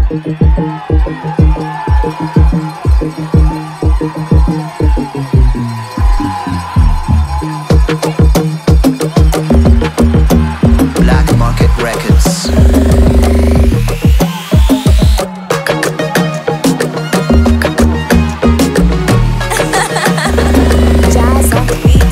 Black Market Records. Jazz on the beat.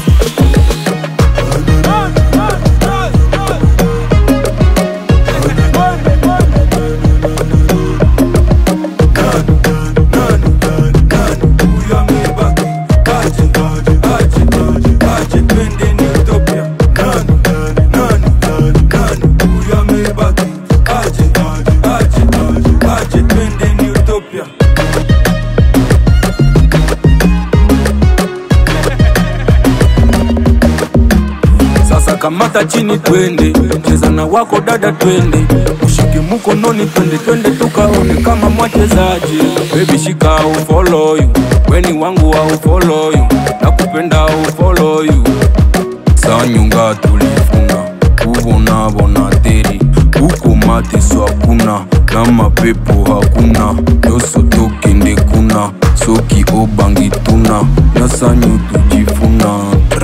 Kamata chini twende, cheza na wako dada twende, ushike mkononi twende tukaone kama mwachezaji. Baby shika au follow you, weni wangu au follow you, nakupenda au follow you. Sanyunga tulifuna, ubona bona teri, uko mate so hakuna, na mapepo hakuna, yoso toke ndekuna, soki obangi tuna, na sanyu tujifuna.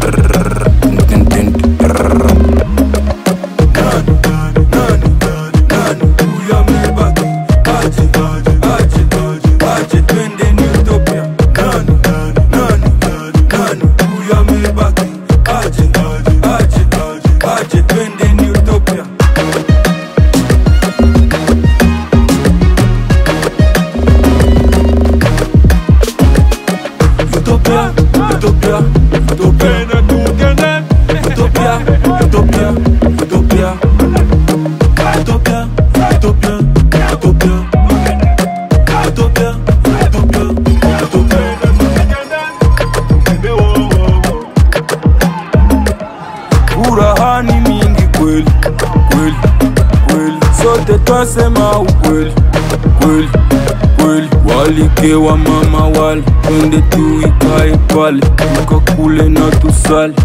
Urahani mingi kweli, kweli, kweli, sote twasema ukweli, kweli, kweli. Walike wa mama wale, twende tuikae pale, tukakule na tusali.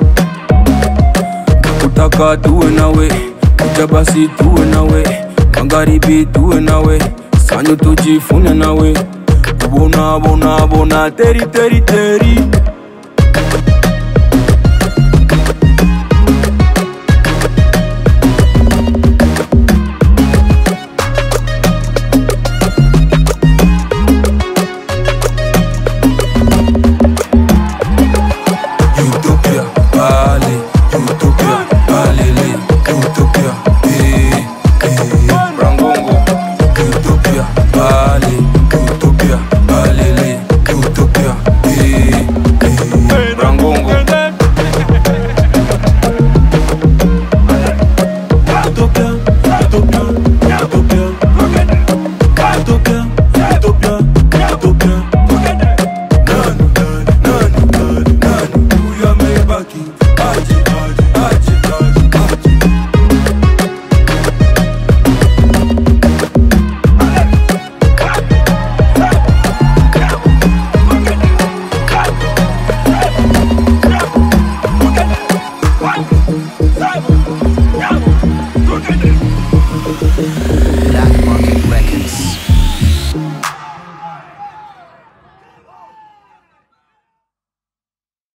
Kutaka tuwe nawe, kuja basi tuwe nawe, magharibi tuwe nawe, sanyo tujifune nawe. Bona bona bona teri teri teri.